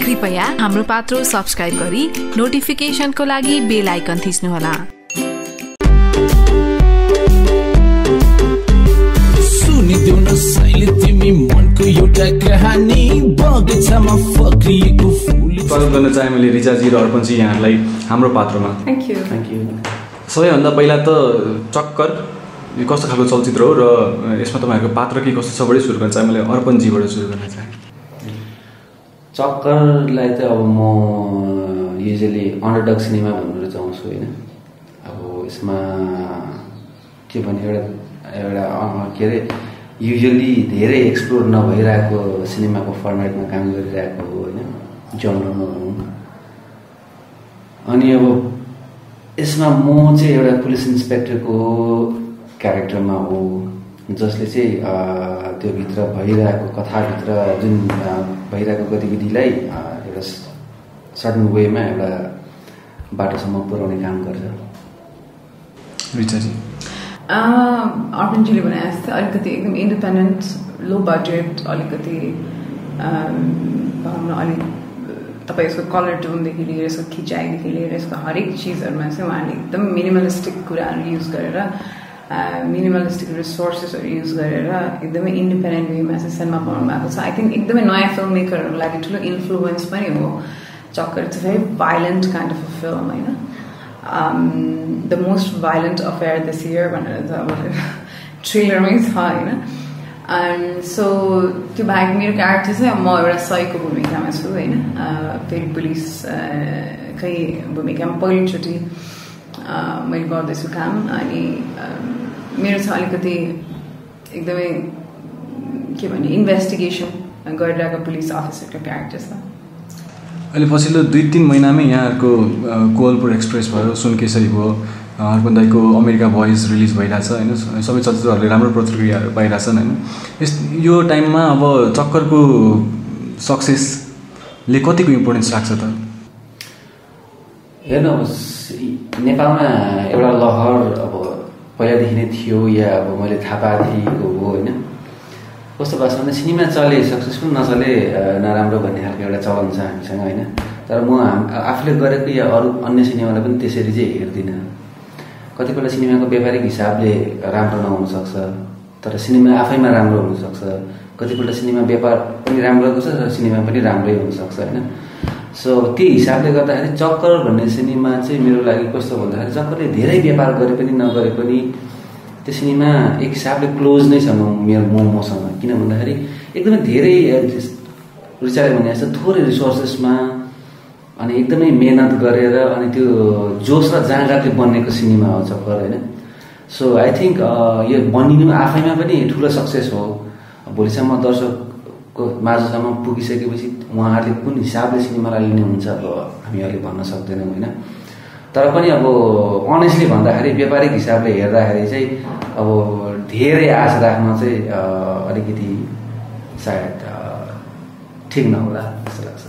कृपया हाम्रो पात्रो सब्स्क्राइब गरी नोटिफिकेसनको लागि बेल आइकन थिच्नुहोला। सुनिदेऊ न सहिले तिमी मनको एउटा कहानी बगैँचामा फक्रिएको फुल। स्वागत गर्न चाहे मैले रिचाजी र अर्पणजी यहाँहरूलाई हाम्रो पात्रमा। Thank you. सबैभन्दा पहिला त चक्कर यो कस्तो खालको चलचित्र हो र यसमा तपाईँहरूको पात्र के कस्तो छ बढी सुरु गर्न चाहे मैले अर्पणजीबाट सुरु गर्न चाहे। चक्करलाई त अब म युजली अन्डरडग सिनेमा भन्नु रुचाउँछु होइन। अब यसमा के भने एउटा के अरे युजली धेरै एक्सप्लोर नभइरहेको सिनेमाको फर्मेटमा काम गरिरहेको हो होइन, जनरमा भनौँ। अनि अब यसमा म चाहिँ एउटा पुलिस इन्सपेक्टरको क्यारेक्टरमा हो जसले चाहिँ त्यो भित्र भइरहेको कथाभित्र जुन भइरहेको गतिविधिलाई एउटा सर्टन वेमा एउटा बाटोसम्म पुर्याउने काम गर्छ। रिचाजी अर्पणजीले भने जस्तै अलिकति एकदम इन्डिपेन्डेन्ट, लो बजेट, अलिकति भनौँ न अलिक तपाईँ यसको कलर टोनदेखि लिएर यसको खिचाइदेखि लिएर यसको हरेक चिजहरूमा चाहिँ उहाँले एकदम मिनिमलिस्टिक कुराहरू युज गरेर मिनिमलिस्टिक रिसोर्सेसहरू युज गरेर एकदमै इन्डिपेन्डेन्ट वेमा चाहिँ सिनेमा बनाउनु भएको छ। आई थिङ्क एकदमै नयाँ फिल्म मेकरहरूको लागि ठुलो इन्फ्लुएन्स पनि हो Chakkar. It's a very violent kind of a film होइन। The most violent affair this year भनेर त अब ट्रेलरमै छ होइन। सो त्यो बाहेक मेरो क्यारेक्टर चाहिँ म एउटा सहीको भूमिकामा छु होइन, फेरि पुलिसकै भूमिकामा पहिलोचोटि मैले गर्दैछु काम। अनि मेरो चाहिँ अलिकति एकदमै के भने इन्भेस्टिगेसन गरिरहेको पुलिस अफिसरको क्यारेक्टर छ। अहिले पछिल्लो 2-3 महिनामै यहाँहरूको कोवलपुर एक्सप्रेस भयो, सुनकेसरी भयो, अर्पण दाईको अमेरिका भोइस रिलिज भइरहेछ होइन। सबै चलचित्रहरूले राम्रो प्रतिक्रियाहरू पाइरहेछन् होइन। यो टाइममा अब चक्करको सक्सेसले कतिको इम्पोर्टेन्स राख्छ त? हेर्नुहोस्, नेपालमा एउटा लहर अब पहिलादेखि नै थियो या अब मैले थाहा पाएको थिएको हो होइन। कस्तो भएको छ भने सिनेमा चले सक्सेसफुल नचले नराम्रो भन्ने खालको एउटा चलन छ हामीसँग होइन। तर म आफूले गरेको या अरू अन्य सिनेमालाई पनि त्यसरी चाहिँ हेर्दिनँ। कतिपल्ट सिनेमाको व्यापारिक हिसाबले राम्रो नहुनसक्छ तर सिनेमा आफैमा राम्रो हुनसक्छ। कतिपल्ट सिनेमा व्यापार पनि राम्रो छ र सिनेमा पनि राम्रै हुनसक्छ होइन। सो त्यही हिसाबले गर्दाखेरि चक्कर भन्ने सिनेमा चाहिँ मेरो लागि कस्तो भन्दाखेरि चक्करले धेरै व्यापार गरे पनि नगरे पनि त्यो सिनेमा एक हिसाबले क्लोज नै छ मसँग। किन भन्दाखेरि एकदमै धेरै रिचाले भने जस्तो थोरै रिसोर्सेसमा अनि एकदमै मेहनत गरेर अनि त्यो जोस र जाँगरले बनेको सिनेमा हो चक्कर होइन। सो आई थिङ्क यो बनिनु आफैमा पनि ठुलो सक्सेस हो। भोलिसम्म दर्शकको माझसम्म पुगिसकेपछि उहाँहरूले कुन हिसाबले सिनेमालाई लिनुहुन्छ अब हामीहरूले भन्न सक्दैनौँ होइन। तर पनि अब अनेस्टली भन्दाखेरि व्यापारिक हिसाबले हेर्दाखेरि चाहिँ अब धेरै आश राख्न चाहिँ अलिकति सायद ठिक नहोला जस्तो लाग्छ।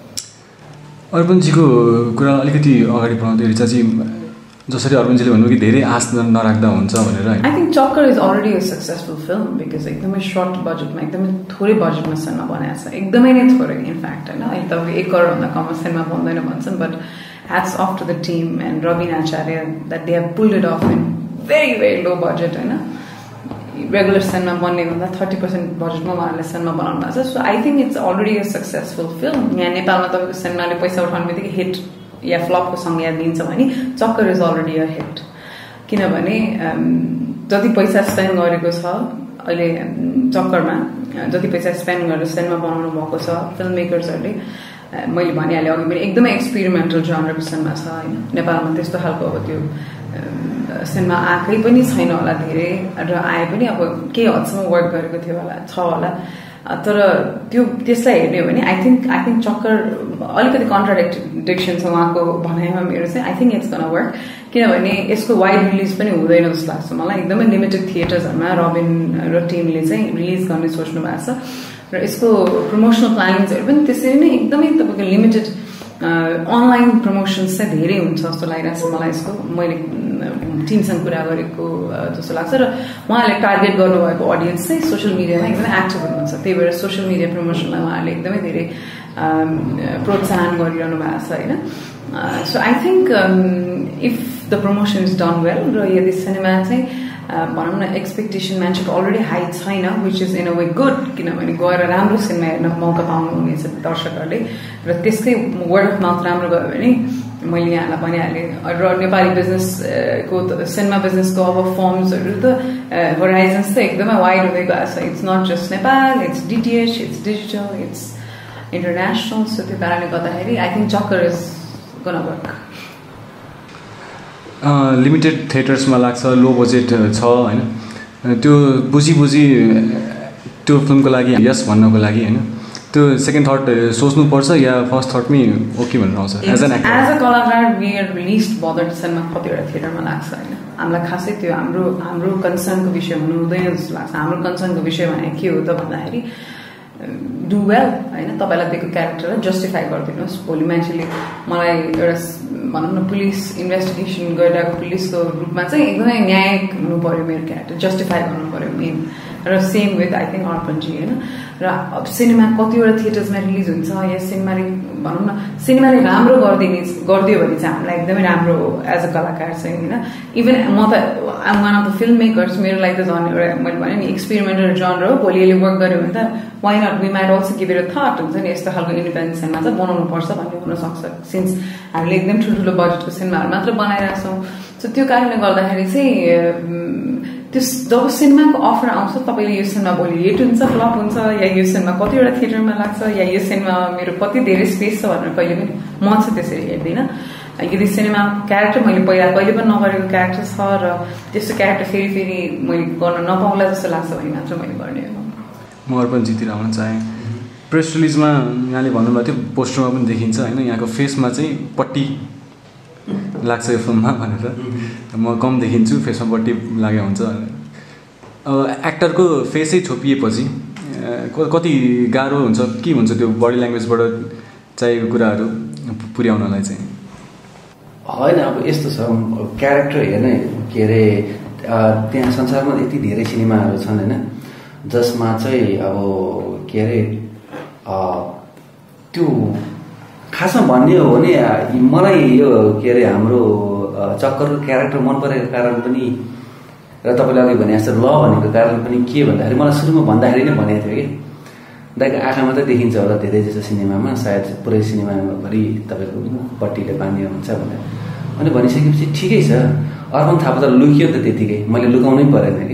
अर्पणजीको कुरा अलिकति अगाडि बढाउँदै रिचाजी जसरी अर्पणजीले भन्नुभयो कि धेरै आश नराख्दा हुन्छ भनेर। I think Chakkar is already a successful film because एकदमै सर्ट बजेटमा एकदमै थोरै बजेटमा सिनेमा बनाएको छ, एकदमै नै थोरै इनफ्याक्ट होइन। अहिले त 1 करोडभन्दा कम सिनेमा बन्दैन भन्छन् but hats off to the team and Robin Acharya that they have pulled it off in very very low budget होइन। रेगुलर सिनेमा बन्ने भन्दा 30% बजेटमा उहाँहरूले सिनेमा बनाउनु भएको छ। So I think it's already a successful film. यहाँ नेपालमा तपाईँको सिनेमाले पैसा उठाउने बित्तिकै हिट या फ्लपको संज्ञा दिन्छ भने चक्कर इज अलरेडी अ हिट। किनभने जति पैसा स्पेन्ड गरेको छ अहिले चक्करमा, जति पैसा स्पेन्ड गरेर सिनेमा बनाउनु भएको छ फिल्म मेकर्सहरूले, मैले भनिहालेँ अघि पनि एकदमै एक्सपेरिमेन्टल जनरको सिनेमा छ होइन। नेपालमा त्यस्तो खालको अब त्यो सिनेमा आएकै पनि छैन होला धेरै, र आए पनि अब केही हदसम्म वर्क गरेको थियो होला छ होला। तर त्यसलाई हेर्ने हो भने आई थिङ्क चक्कर अलिकति कन्ट्राडिक्सन छ उहाँको भनाइमा मेरो चाहिँ। I think it's gonna work किनभने यसको वाइड रिलिज पनि हुँदैन जस्तो लाग्छ मलाई। एकदमै लिमिटेड थिएटर्सहरूमा रबिन र टिमले चाहिँ रिलिज गर्ने सोच्नु भएको छ र यसको प्रमोसनल प्लानिङ्सहरू पनि त्यसरी नै एकदमै तपाईँको लिमिटेड अनलाइन प्रमोसन्स चाहिँ धेरै हुन्छ जस्तो लागिरहेको छ मलाई। यसको मैले टिमसँग कुरा गरेको जस्तो लाग्छ र उहाँहरूले टार्गेट गर्नुभएको अडियन्स चाहिँ सोसियल मिडियामा एकदमै एक्टिभ हुनुहुन्छ, त्यही भएर सोसियल मिडिया प्रमोसनलाई उहाँहरूले एकदमै धेरै प्रोत्साहन गरिरहनु भएको छ होइन. So I think if the promotion is done well र यदि सिनेमा चाहिँ भनौँ न एक्सपेक्टेसन मान्छेको अलरेडी हाई छैन which is in a way good किनभने गएर राम्रो सिनेमा हेर्न मौका पाउनुहुनेछ दर्शकहरूले र त्यसकै वर्ड अफ माउथ राम्रो गयो भने मैले यहाँलाई भनिहालेँ र नेपाली बिजनेसको सिनेमा बिजनेसको अब फर्म्सहरू त होराइजन्स त एकदमै वाइड हुँदै गएको छ. It's not just Nepal, it's DTH, it's digital, it's international. So त्यो कारणले गर्दाखेरि I think Chakkar is gonna work. Limited थिएटर्समा लाग्छ, लो बजेट छ होइन, त्यो बुझी त्यो फिल्मको लागि यस भन्नको लागि होइन, त्यो सेकेन्ड थट सोच्नुपर्छ या फर्स्ट थटमै ओके भनेर आउँछ? एज एन कलाकार we are least bothered cinema कतिवटा थिएटरमा लाग्छ होइन. हामीलाई खासै त्यो हाम्रो कन्सर्नको विषय हुनु हुँदैन जस्तो लाग्छ. हाम्रो कन्सर्नको विषय भनेको के हो त भन्दाखेरि डु वेल होइन, तपाईँलाई दिएको क्यारेक्टरलाई जस्टिफाई गरिदिनुहोस्. भोलि मान्छेले मलाई एउटा भनौँ न पुलिस इन्भेस्टिगेसन गरिरहेको पुलिसको रूपमा चाहिँ एकदमै न्यायिक हुनु पऱ्यो मेरो क्यारेक्टर, जस्टिफाई गर्नु पऱ्यो मेन. र same with I think Arpanji होइन. र अब सिनेमा कतिवटा थिएटर्समा रिलिज हुन्छ या सिनेमाले भनौँ न सिनेमाले राम्रो गरिदियो भने चाहिँ हामीलाई एकदमै राम्रो हो एज अ कलाकार चाहिँ होइन. इभन म त am one of the film makers, मेरो लागि त झन् एउटा मैले भने नि एक्सपेरिमेन्टल जनर हो. भोलि यसले वर्क गर्यो भने त why not we might also give it a thought हुन्छ नि, यस्तो खालको इन्डिपेन्डेन्ट सिनेमा चाहिँ बनाउनु पर्छ भन्ने हुनसक्छ सिन्स हामीले एकदम ठुल्ठुलो बजेटको सिनेमाहरू मात्र बनाइरहेको छौँ. सो त्यो कारणले गर्दाखेरि चाहिँ त्यो जब सिनेमाको अफर आउँछ तपाईँले यो सिनेमा भोलि हिट हुन्छ फ्लप हुन्छ या यो सिनेमा कतिवटा थिएटरमा लाग्छ या यो सिनेमा मेरो कति धेरै स्पेस छ भनेर कहिले पनि म चाहिँ त्यसरी हेर्दिनँ. यदि सिनेमा क्यारेक्टर मैले पहिला कहिले पनि नगरेको क्यारेक्टर छ र त्यस्तो क्यारेक्टर फेरि मैले गर्न नपाउला जस्तो लाग्छ भने मात्र मैले गर्ने हो. म अर्पणजीतिर आउन चाहेँ. प्रेस रिलिजमा यहाँले भन्नुभएको थियो, पोस्टरमा पनि देखिन्छ होइन, यहाँको फेसमा चाहिँ पट्टी लाग्छ यो फिल्ममा भनेर. म कम देखिन्छु, फेसमा पट्टी लागेको हुन्छ. अब एक्टरको फेसै छोपिएपछि कति गाह्रो हुन्छ, के हुन्छ त्यो बडी ल्याङ्ग्वेजबाट चाहिएको कुराहरू पुर्याउनलाई चाहिँ? होइन अब यस्तो छ, क्यारेक्टर हेर्ने के अरे त्यहाँ संसारमा यति धेरै सिनेमाहरू छन् होइन जसमा चाहिँ अब के अरे त्यो खासमा भन्ने हो भने मलाई यो के अरे हाम्रो चक्करको क्यारेक्टर मन परेको कारण पनि र तपाईँले अघि भने जस्तो ल भनेको कारण पनि के भन्दाखेरि मलाई सुरुमा भन्दाखेरि नै भनेको थियो कि दाइको आँखा मात्रै देखिन्छ होला धेरै जस्तो सिनेमामा, सायद पुरै सिनेमाभरि तपाईँको मुखपट्टिले बाँधियो हुन्छ भनेर. अनि भनिसकेपछि ठिकै छ, अर्पण थापा त लुकियो त त्यतिकै, मैले लुकाउनै परेन कि.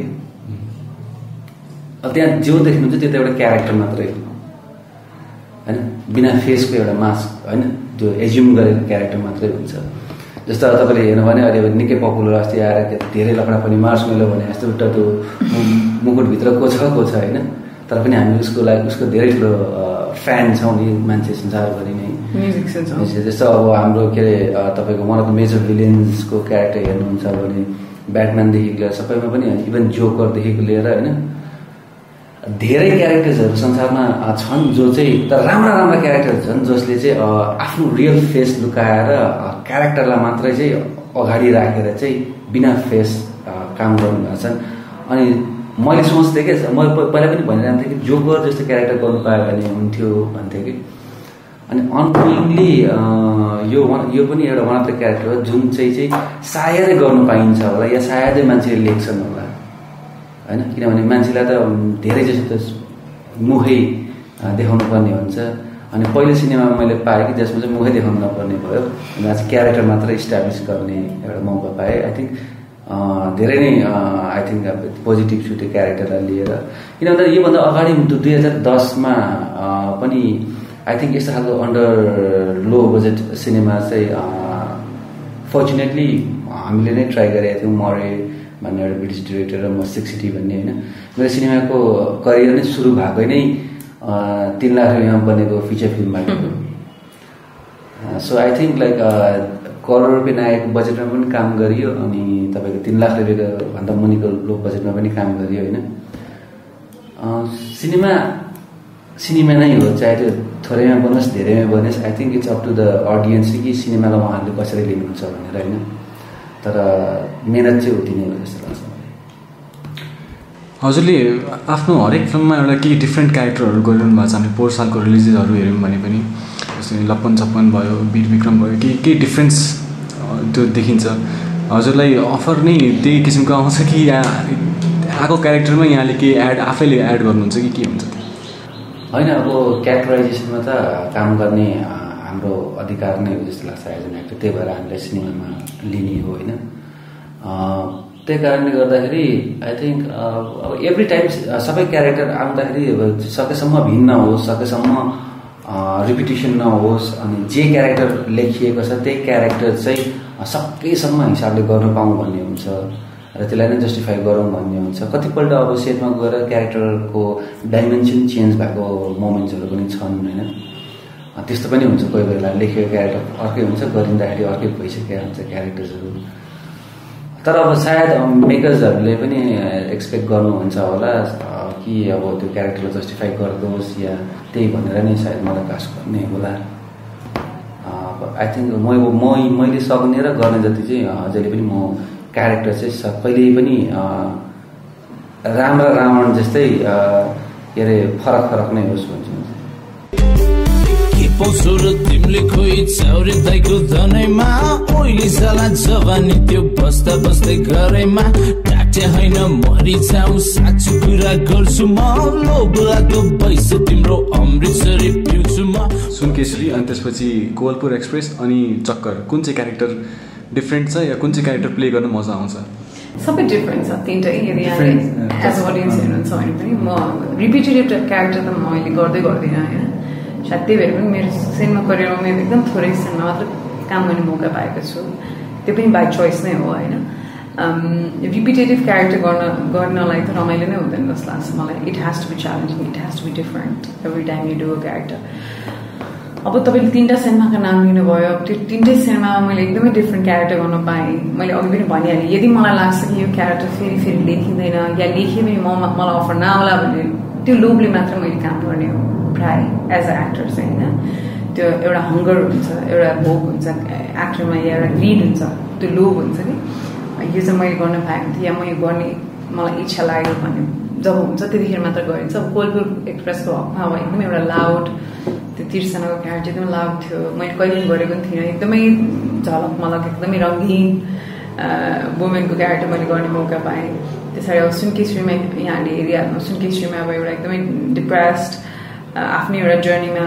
अब त्यहाँ जो देख्नुहुन्छ त्यो त एउटा क्यारेक्टर मात्रै हो होइन, बिना फेसको एउटा मास्क होइन, जो एज्युम गरेको क्यारेक्टर मात्रै हुन्छ. जस्तो अब तपाईँले हेर्नु भने अहिले निकै पपुलर अस्ति आएर धेरै लफडा पनि मार्स मेलो भने जस्तो एउटा त्यो मुकुटभित्र को छ होइन, तर पनि हामी उसको लागि उसको धेरै ठुलो फ्यान छौँ नि मान्छे संसारभरि नै. जस्तो अब हाम्रो के अरे तपाईँको वान अफ द मेजर भिलियन्सको क्यारेक्टर हेर्नुहुन्छ भने ब्याटम्यानदेखि लिएर सबैमा पनि इभन जोकरदेखिको लिएर होइन धेरै क्यारेक्टर्सहरू संसारमा छन् जो चाहिँ तर राम्रा क्यारेक्टरहरू छन् जसले चाहिँ आफ्नो रियल फेस लुकाएर क्यारेक्टरलाई मात्रै चाहिँ अगाडि राखेर चाहिँ बिना फेस काम गर्नुभएको छन्. अनि मैले सोच्थेँ कि मैले पहिला पनि भनिरहन्थेँ कि जोकर जस्तो क्यारेक्टर गर्नु पायो भने हुन्थ्यो भन्थेँ कि. अनि अनफोल्डिङली यो पनि एउटा वान अफ द क्यारेक्टर हो जुन चाहिँ सायदै गर्नु पाइन्छ होला या सायदै मान्छेले लेख्छन् होला होइन, किनभने मान्छेलाई त धेरै जस्तो त मुखै देखाउनु पर्ने हुन्छ. अनि पहिलो सिनेमामा मैले पाएँ कि जसमा चाहिँ मुखै देखाउनु नपर्ने भयो, अनि क्यारेक्टर मात्र इस्टाब्लिस गर्ने एउटा मौका पाएँ. आई थिङ्क धेरै नै आई थिङ्क पोजिटिभ छु त्यो क्यारेक्टरलाई लिएर. किन भन्दा योभन्दा अगाडि 2010मा पनि आई थिङ्क यस्तो खालको अन्डर लो बजेट सिनेमा चाहिँ फर्चुनेटली हामीले नै ट्राई गरेका थियौँ. मरे भन्ने एउटा ब्रिटिस डिरेक्टर र म 6 सिटी भन्ने होइन, मेरो सिनेमाको करियर नै सुरु भएको नै 3 लाख रुपियाँमा बनेको फिचर फिल्मबाट. So I think like crore रुपियाँ आएको बजेटमा पनि काम गरियो अनि तपाईँको 3 लाख रुपियाँको भन्दा मुनिको लो बजेटमा पनि काम गरियो होइन. सिनेमा नै हो, चाहे त्यो थोरैमा बनोस् धेरैमा बनोस्. I think it's up to the audience कि सिनेमालाई उहाँहरूले कसरी लिनुहुन्छ भनेर होइन, तर मेहनत चाहिँ उति नै हो जस्तो लाग्छ. हजुरले आफ्नो हरेक फिल्ममा एउटा केही डिफ्रेन्ट क्यारेक्टरहरू गरिरहनु भएको छ। हामीले पोहोर सालको रिलिजेसहरू हेऱ्यौँ भने पनि जस्तै लप्पन छप्पन भयो, वीर विक्रम भयो, केही डिफ्रेन्स त्यो देखिन्छ। हजुरलाई अफर नै त्यही किसिमको आउँछ कि आएको क्यारेक्टरमा यहाँले केही आफैले एड गर्नुहुन्छ कि के हुन्छ? होइन, अब क्यारेक्टराइजेसनमा त काम गर्ने हाम्रो अधिकार नै हो जस्तो लाग्छ एज एन एक्टर। त्यही भएर हामीलाई सिनेमामा लिने हो होइन। त्यही कारणले गर्दाखेरि आई थिङ्क अब एभ्री टाइम सबै क्यारेक्टर आउँदाखेरि सकेसम्म भिन्न होस्, सकेसम्म रिपिटेसन नहोस्, अनि जे क्यारेक्टर लेखिएको छ त्यही क्यारेक्टर चाहिँ सकेसम्म हिसाबले गर्न पाऊँ भन्ने हुन्छ र त्यसलाई नै जस्टिफाई गरौँ भन्ने हुन्छ। कतिपल्ट अब सेटमा गएर क्यारेक्टरको डाइमेन्सन चेन्ज भएको मोमेन्ट्सहरू पनि छन् होइन। त्यस्तो पनि हुन्छ, कोही बेला लेखेको क्यारेक्टर अर्कै हुन्छ, गरिँदाखेरि अर्कै भइसकेको हुन्छ क्यारेक्टर्सहरू। तर अब सायद मेकर्सहरूले पनि एक्सपेक्ट गर्नुहुन्छ होला कि अब त्यो क्यारेक्टरलाई जस्टिफाई गरिदियोस् या त्यही भनेर नै सायद मलाई कास्ट गर्ने होला। आई थिङ्क मैले सक्ने र गर्ने जति चाहिँ जहिले पनि म क्यारेक्टर चाहिँ कहिल्यै पनि राम र रावण जस्तै के अरे फरक फरक नै होस् भन्छु। पौसुर तिमीले खोइ चाउरे दाइको धनैमा ओइली साला जवानी त्यो बस्दा बस्दै घरैमा टाटे होइन मरिजाऊ साँचो कुरा गर्छु म लोभ लाग्दो पैसा तिम्रो अमृतसरी पिउँछु म। सुनकेसरी अनि त्यसपछि कोवलपुर एक्सप्रेस अनि चक्कर, कुन चाहिँ क्यारेक्टर डिफ्रेन्ट छ या कुन चाहिँ क्यारेक्टर प्ले गर्न मजा आउँछ? सबै डिफ्रेन्ट छ तिनटै। यदि यहाँले एज अ अडियन्स हेर्नुहुन्छ भने पनि म रिपिटेटिभ क्यारेक्टर त म अहिले गर्दिनँ होइन। सायद त्यही भएर पनि मेरो सिनेमा करियरमा मेरो एकदम थोरै सिनेमा मात्र काम गर्ने मौका पाएको छु, त्यो पनि बाई चोइस नै हो होइन। रिपिटेटिभ क्यारेक्टर गर्नलाई त रमाइलो नै हुँदैन जस्तो लाग्छ मलाई। It has to be challenging, it has to be different every time you do a character. अब तपाईँले तिनवटा सिनेमाको नाम लिनुभयो, त्यो तिनटै सिनेमामा मैले एकदमै डिफ्रेन्ट क्यारेक्टर गर्न पाएँ। मैले अघि पनि भनिहालेँ, यदि मलाई लाग्छ कि यो क्यारेक्टर फेरि लेखिँदैन या लेखेँ पनि मलाई अफर नआउला भने त्यो लोभले मात्र मैले काम गर्ने हो प्राय एज अ एक्टर चाहिँ होइन। त्यो एउटा हङ्गर हुन्छ, एउटा भोक हुन्छ एक्टरमा या एउटा ग्रिड हुन्छ, त्यो लोभ हुन्छ कि यो चाहिँ मैले गर्न पाएको थिएँ या म यो गर्ने मलाई इच्छा लाग्यो भन्ने जब हुन्छ त्यतिखेर मात्र गरिन्छ। अब कोवलपुर एक्सप्रेसको हकमा अब एकदमै एउटा लाउड, त्यो तिर्सनाको क्यारेक्टर एकदमै लाउड थियो, मैले कहिले पनि गरेको पनि थिइनँ। एकदमै झलक मलक एकदमै रङ्गीन वुमेनको क्यारेक्टर मैले गर्ने मौका पाएँ। त्यसरी अब सुनकेसरीमा यहाँले एरियामा सुनकेसरीमा अब एउटा एकदमै डिप्रेस्ड आफ्नै एउटा जर्नीमा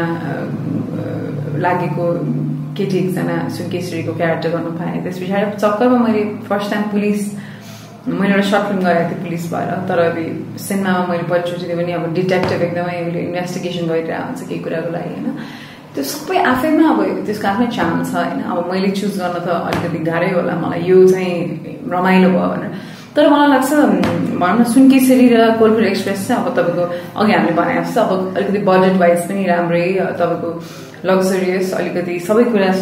लागेको केटी एकजना सुनकेसरीको क्यारेक्टर गर्न पाएँ। त्यस पछाडि चक्करमा मैले फर्स्ट टाइम मैले एउटा सर्ट फिल्म गरेको थिएँ पुलिस भएर, तर अब सिनेमामा मैले पहिलोचोटि पनि अब डिटेक्टिभ एकदमै उसले इन्भेस्टिगेसन गरिरहेको हुन्छ केही कुराको लागि होइन। त्यो सबै आफैमा अब त्यसको आफ्नै चाम छ होइन। अब मैले चुज गर्न त अलिकति गाह्रै होला मलाई, यो चाहिँ रमाइलो भयो भनेर। तर मलाई लाग्छ भनौँ न सुनकेसरी र कोवलपुर एक्सप्रेस चाहिँ अब तपाईँको अघि हामीले भने जस्तो अब अलिकति बजेट वाइज पनि राम्रै, तपाईँको लग्जरियस, अलिकति सबै कुरा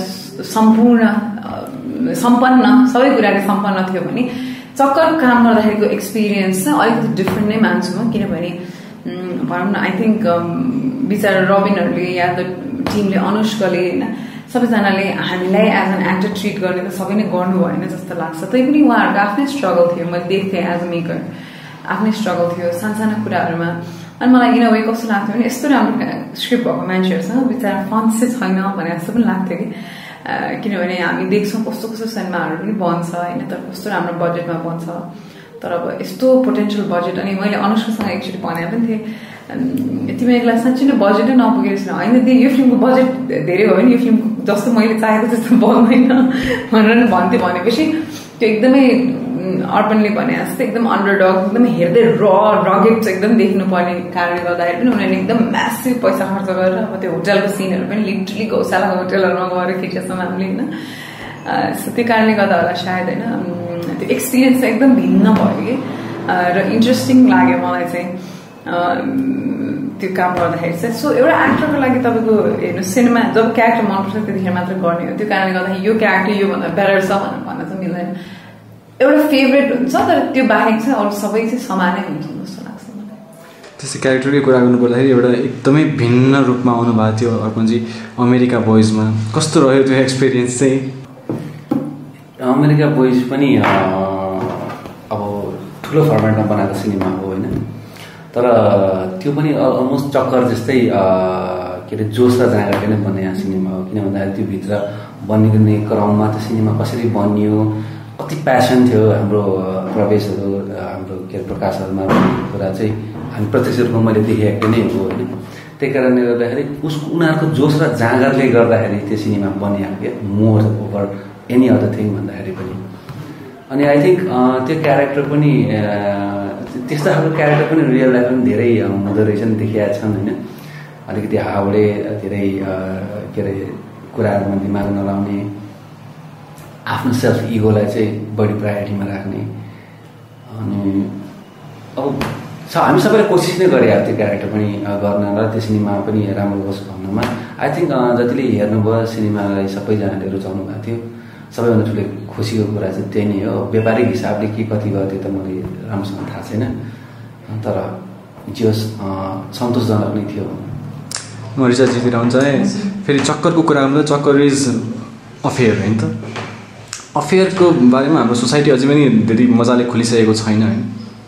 सम्पन्न सबै कुराले सम्पन्न थियो भने चक्कर काम गर्दाखेरिको एक्सपिरियन्स चाहिँ अलिकति डिफ्रेन्ट नै मान्छु म। किनभने भनौँ न आई थिङ्क बिचरा रबिनहरूले या त टिमले अनुष्काले होइन सबैजनाले हामीलाई एज एन एक्टर ट्रिट गर्ने त सबै नै गर्नु भएन जस्तो लाग्छ। तै पनि उहाँहरूको आफ्नै स्ट्रगल थियो, मैले देख्थेँ एज अ मेकर आफ्नै स्ट्रगल थियो सानसानो कुराहरूमा। अनि मलाई इन अ वे कस्तो लाग्थ्यो भने यस्तो राम्रो स्क्रिप्ट भएको मान्छेहरूसँग बिचरा फन्ड चाहिँ छैन भने जस्तो पनि लाग्थ्यो कि। किनभने हामी देख्छौँ कस्तो कस्तो सिनेमाहरू पनि बन्छ होइन, तर कस्तो राम्रो बजेटमा बन्छ। तर अब यस्तो पोटेन्सियल बजेट, अनि मैले अनुष्कासँग एकचोटि भनेको पनि थिएँ तिमीलाई साँच्चै नै बजेटै नपुगेको छैन होइन, यो फिल्मको बजेट धेरै हो भने यो फिल्म जस्तो मैले चाहेको जस्तो बन्दैन भनेर भन्थेँ। भनेपछि त्यो एकदमै अर्पणले भने जस्तो एकदम अन्डरडग, एकदमै हेर्दै रगेट चाहिँ एकदम देख्नुपर्ने कारणले गर्दाखेरि पनि उनीहरूले एकदम म्यासिभ पैसा खर्च गरेर अब त्यो होटलको सिनहरू पनि लिटरली गौशालाको होटलहरूमा गएर खिचेछौँ हामीले होइन। त्यो कारणले गर्दा होला सायद होइन, त्यो एक्सपिरियन्स चाहिँ एकदम भिन्न भयो कि र इन्ट्रेस्टिङ लाग्यो मलाई चाहिँ त्यो काम गर्दाखेरि चाहिँ। सो एउटा एक्टरको लागि तपाईँको हेर्नु सिनेमा जब क्यारेक्टर मनपर्छ त्यतिखेर मात्र गर्ने हो। त्यो कारणले गर्दाखेरि यो क्यारेक्टर योभन्दा बेटर छ भनेर भन्न चाहिँ मिल्दैन। एउटा फेभरेट हुन्छ तर त्यो बाहेक चाहिँ अरू सबै चाहिँ समानै हुन्छ जस्तो लाग्छ मलाई। त्यसै क्यारेक्टरकै कुरा गर्नु पर्दाखेरि एउटा एकदमै भिन्न रूपमा आउनु भएको थियो अर्पणजी अमेरिका बोइजमा, कस्तो रह्यो त्यो एक्सपिरियन्स चाहिँ? अमेरिका बोइज पनि अब ठुलो फर्मेटमा बनाएको सिनेमा हो होइन। तर त्यो पनि अलमोस्ट चक्कर जस्तै के अरे जोस र जाँगरले नै बनिएको सिनेमा हो। किन भन्दाखेरि त्यो भित्र बनिने क्रममा त्यो सिनेमा कसरी बनियो, कति प्यासन थियो हाम्रो प्रवेशहरू, हाम्रो के अरे प्रकाशहरूमा भन्ने कुरा चाहिँ हामी प्रत्यक्ष रूपमा मैले देखेको नै हो होइन। त्यही कारणले गर्दाखेरि उनीहरूको जोस र जाँगरले गर्दाखेरि त्यो सिनेमा बनिएको क्या, more over any other thing भन्दाखेरि पनि। अनि आई थिङ्क त्यो क्यारेक्टर पनि त्यस्तो खालको क्यारेक्टर पनि रियल लाइफ पनि धेरै हुँदो रहेछ नि, देखिएका छन् होइन। अलिकति हाउडे, धेरै के अरे कुराहरूमा दिमाग नलाउने, आफ्नो सेल्फ इगोलाई चाहिँ बढी प्रायोरिटीमा राख्ने। अनि अब हामी सबैले कोसिस नै गरे त्यो क्यारेक्टर पनि गर्न र त्यो सिनेमा पनि राम्रो होस् भन्नुमा। आई थिङ्क जतिले हेर्नुभयो सिनेमालाई सबैजनाले रुचाउनु भएको थियो। सबैभन्दा ठुलो खुसीको कुरा चाहिँ त्यही नै हो। व्यापारिक हिसाबले के कति भयो त्यो त मलाई राम्रोसँग थाहा छैन, तर जे होस् सन्तोषजनक नै थियो। म रिचार्जतिर हुन्छ है। फेरि चक्करको कुरा आउँदा चक्कर इज अफेयर होइन त। अफेयरको बारेमा हाम्रो सोसाइटी अझै पनि धेरै मजाले खुलिसकेको छैन होइन।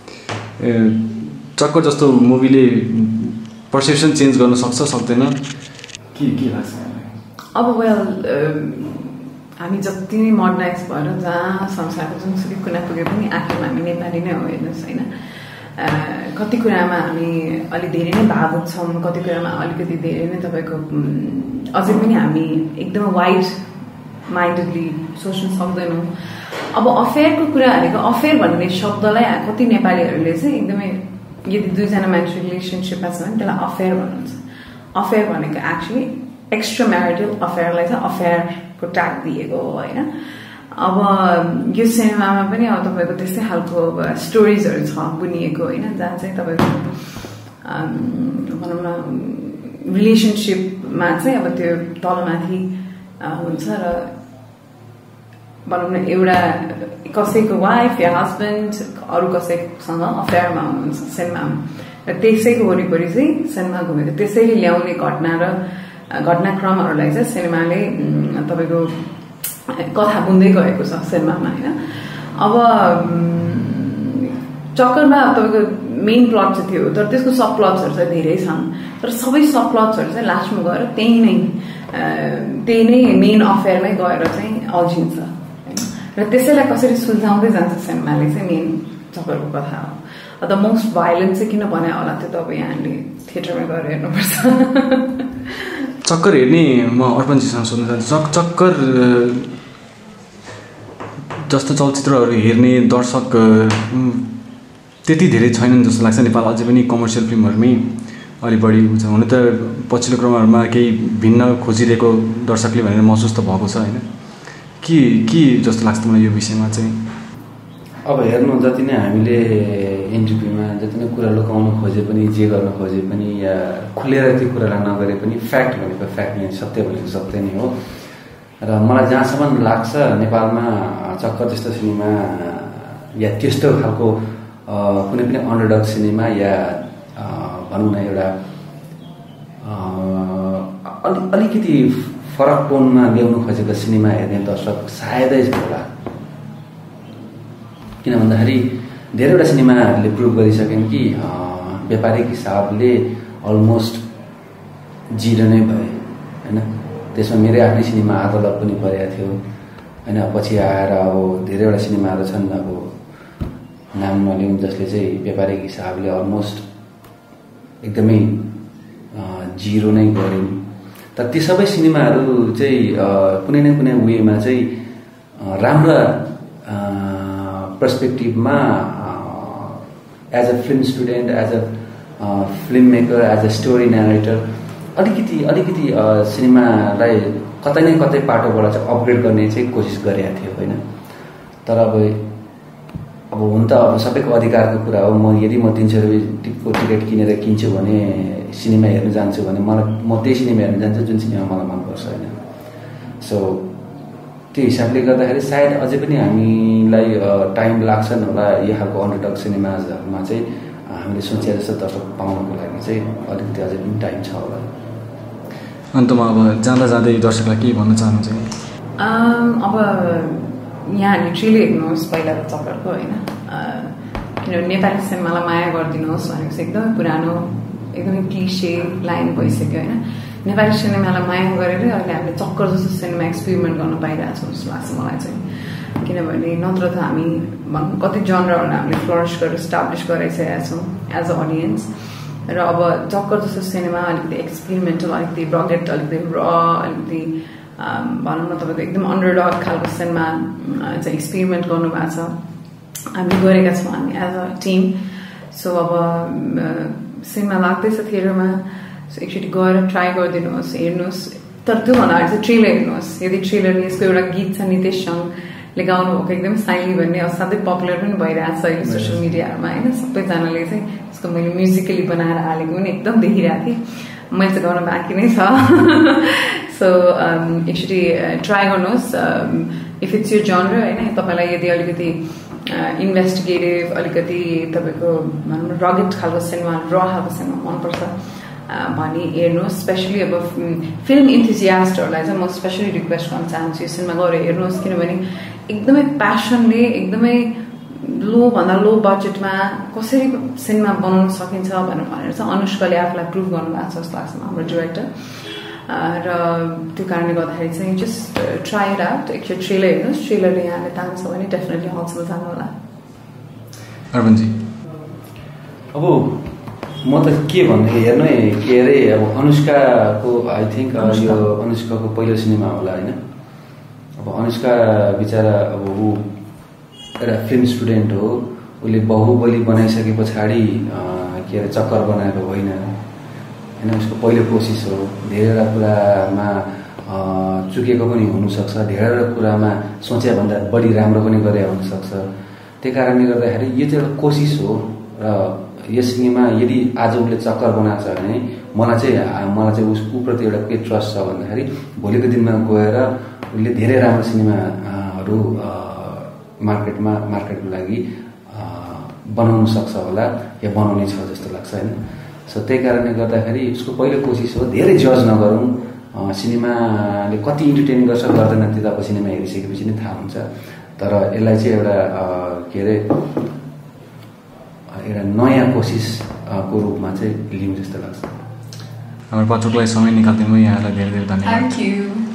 चक्कर जस्तो मुभीले पर्सेप्सन चेन्ज गर्न सक्छ सक्दैन के लाग्छ अब? वेल हामी जति नै मोडर्नाइज भएर जहाँ संसारको जुनसुकै कुना पुगे पनि आखिरमा हामी नेपाली नै हो हेर्नुहोस् होइन। कति कुरामा हामी अलिक धेरै नै भावुक छौँ, कति कुरामा अलिकति धेरै नै तपाईँको अझै पनि हामी एकदम वाइड माइन्डेडली सोच्न सक्दैनौँ। अब अफेयरको कुरा हालेको, अफेयर भन्ने शब्दलाई कति नेपालीहरूले चाहिँ एकदमै, यदि दुईजना मान्छे रिलेसनसिपमा छ भने त्यसलाई अफेयर भन्नुहुन्छ। अफेयर भनेको एक्चुली एक्स्ट्रा म्यारिटल अफेयरलाई चाहिँ अफेयरको ट्याग दिएको हो होइन। अब यो सिनेमामा पनि अब तपाईँको त्यस्तै खालको स्टोरिजहरू छ बुनिएको होइन, जहाँ चाहिँ तपाईँको भनौँ न रिलेसनसिपमा चाहिँ अब त्यो तलमाथि हुन्छ र भनौँ न एउटा कसैको वाइफ या हस्बेन्ड अरू कसैसँग अफेयरमा हुनुहुन्छ सिनेमामा, र त्यसैको वरिपरि चाहिँ सिनेमा घुमेको त्यसैले ल्याउने घटना र घटनाक्रमहरूलाई चाहिँ सिनेमाले तपाईँको कथा बुन्दै गएको छ सिनेमामा होइन। अब चक्करमा तपाईँको मेन प्लट चाहिँ थियो, तर त्यसको सब प्लट्सहरू चाहिँ धेरै छन्, तर सबै सब प्लट्सहरू चाहिँ लास्टमा गएर त्यही नै मेन अफेयरमै गएर चाहिँ अल्झिन्छ होइन। र त्यसैलाई कसरी सुल्झाउँदै जान्छ सिनेमाले चाहिँ मेन चक्करको कथा हो। द मोस्ट भाइलेन्ट चाहिँ किन बनायो होला त्यो त अब यहाँले थिएटरमा गएर हेर्नुपर्छ। चक्कर हेर्ने म अर्पणजीसँग सोध्न चाहन्छु, चक्कर जस्तो चलचित्रहरू हेर्ने दर्शक त्यति धेरै छैनन् जस्तो लाग्छ नेपाल। अझै पनि कमर्सियल फिल्महरूमै अलि बढी हुन्छ। हुन त पछिल्लो क्रमहरूमा केही भिन्न खोजिरहेको दर्शकले भनेर महसुस त भएको छ होइन। के जस्तो लाग्छ मलाई यो विषयमा चाहिँ? अब हेर्नु, जति नै हामीले इन्टरभ्यूमा जति नै कुरा लुकाउनु खोजे पनि, जे गर्न खोजे पनि, या खुलेर त्यो कुरालाई नगरे पनि फ्याक्ट भनेको फ्याक्ट नै, सत्य भनेको सत्य नै हो। र मलाई जहाँसम्म लाग्छ नेपालमा चक्कर जस्तो सिनेमा या त्यस्तो खालको कुनै पनि अन्डरडग सिनेमा या भनौँ न एउटा अलिकति फरक टोनमा ल्याउनु खोजेको सिनेमा हेर्ने दर्शक सायदै होला। किन भन्दाखेरि धेरैवटा सिनेमाहरूले प्रुभ गरिसकेन् कि व्यापारिक हिसाबले अलमोस्ट जिरो नै भए होइन। त्यसमा मेरै आफ्नै सिनेमा आदलत पनि परेको थियो होइन। पछि आएर अब धेरैवटा सिनेमाहरू छन्, अब नाम नलिउँ, जसले चाहिँ व्यापारिक हिसाबले अलमोस्ट एकदमै जिरो नै गऱ्यौँ। तर ती सबै सिनेमाहरू चाहिँ कुनै न कुनै वेमा चाहिँ राम्रा पर्सपेक्टिभमा as a film student, as a film maker, as a story narrator अलिकति सिनेमालाई कतै न कतै पाटोबाट चाहिँ अपग्रेड गर्ने चाहिँ कोसिस गरेका थियो होइन। तर अब हुन त अब सबैको अधिकारको कुरा हो। यदि म 300 रुपियाँको टिकट किनेर किन्छु भने, सिनेमा हेर्न जान्छु भने म त्यही सिनेमा हेर्न जान्छु जुन सिनेमा मलाई मनपर्छ होइन। सो त्यो हिसाबले गर्दाखेरि सायद अझै पनि हामीलाई टाइम लाग्छन् होला यो खालको अन्डरडग सिनेमाजहरूमा चाहिँ हामीले सोचे जस्तो दर्शक पाउनको लागि चाहिँ अलिकति अझै पनि टाइम छ होला। अन्तमा अब जाँदै दर्शकलाई के भन्न चाहनुहुन्छ? अब यहाँ लिटरली हेर्नुहोस् पहिलाको चक्करको होइन, किनभने नेपाली सिनेमालाई माया गरिदिनुहोस् भनेको चाहिँ एकदमै पुरानो एकदमै क्लिसे लाइन भइसक्यो होइन नेपाली सिनेमालाई माया गरेर अहिले हामीले चक्कर जस्तो सिनेमा एक्सपेरिमेन्ट गर्न पाइरहेको छौँ जस्तो लाग्छ मलाई चाहिँ किनभने नत्र त हामी भनौँ कति जनरहरूलाई हामीले फ्लरिस गरेर इस्टाब्लिस गराइसकेका छौँ एज अ अडियन्स र अब चक्कर जस्तो सिनेमा अलिकति एक्सपेरिमेन्टल अलिकति रगेट अलिकति अलिकति भनौँ न तपाईँको एकदम अन्डरडग खालको सिनेमा चाहिँ एक्सपेरिमेन्ट गर्नुभएको छ हामीले गरेका छौँ हामी एज अ टिम सो अब सिनेमा लाग्दैछ थिएटरमा सो एकचोटि गएर ट्राई गरिदिनुहोस् हेर्नुहोस् तर त्योभन्दा अगाडि चाहिँ ट्रेलर हेर्नुहोस् यदि ट्रेलरले यसको एउटा गीत छ नितेश सङले गाउनु भएको एकदम साइली भन्ने असाध्यै पपुलर पनि भइरहेको छ अहिले सोसियल मिडियामा होइन सबैजनाले चाहिँ यसको मैले म्युजिकली बनाएर हालेको पनि एकदम देखिरहेको थिएँ मैले चाहिँ गर्न बाँकी नै छ सो एकचोटि ट्राई गर्नुहोस् इफ इट्स यो जनर होइन तपाईँलाई यदि अलिकति इन्भेस्टिगेटिभ अलिकति तपाईँको भनौँ रगेट खालको सिनेमा र खालको सिनेमा मनपर्छ भने हेर्नुहोस् स्पेसली अब फिल्म इन्थुजियास्टहरूलाई चाहिँ म स्पेसली रिक्वेस्ट गर्न चाहन्छु यो सिनेमा गएर हेर्नुहोस् किनभने एकदमै प्यासनले एकदमै लोभन्दा लो बजेटमा कसरी सिनेमा बनाउन सकिन्छ भनेर चाहिँ अनुष्काले आफूलाई प्रुभ गर्नुभएको छ जस्तो लाग्छ हाम्रो डिरेक्टर र त्यो कारणले गर्दाखेरि चाहिँ जस्ट ट्राई इट आउट एकचोटि ट्रेलर हेर्नुहोस् ट्रेलरले यहाँले तान्छ भने डेफिनेटली हल्समा जानु होला अर्पणजी अब म त के भन्ने हेर्नु के अरे अब अनुष्काको आई थिङ्क यो अनुष्काको पहिलो सिनेमा होला होइन अब अनुष्का बिचरा अब ऊ एउटा फिल्म स्टुडेन्ट हो उसले बाहुबली बनाइसके पछाडि के अरे चक्कर बनाएको होइन होइन उसको पहिलो कोसिस हो धेरैवटा कुरामा चुकेको पनि हुनसक्छ धेरैवटा कुरामा सोचे भन्दा बढी राम्रो पनि गरे हुनसक्छ त्यही कारणले गर्दाखेरि यो चाहिँ एउटा कोसिस हो र यस सिनेमा यदि आज उसले चक्कर बनाएको छ भने मलाई चाहिँ उसप्रति एउटा के ट्रस्ट छ भन्दाखेरि भोलिको दिनमा गएर उसले धेरै राम्रो सिनेमाहरू मार्केटको लागि बनाउन सक्छ होला या बनाउने छ जस्तो लाग्छ होइन सो त्यही कारणले गर्दाखेरि उसको पहिलो कोसिस हो धेरै जज नगरौँ सिनेमाले कति इन्टरटेन गर्छ गर्दैन त्यो त अब सिनेमा हेरिसकेपछि नै थाहा हुन्छ तर यसलाई चाहिँ एउटा के अरे एउटा नयाँ कोसिसको रूपमा चाहिँ लिउँ जस्तो लाग्छ हाम्रो पाठकलाई समय निकालिदिनु यहाँलाई धेरै धेरै धन्यवाद थ्याङ्क यू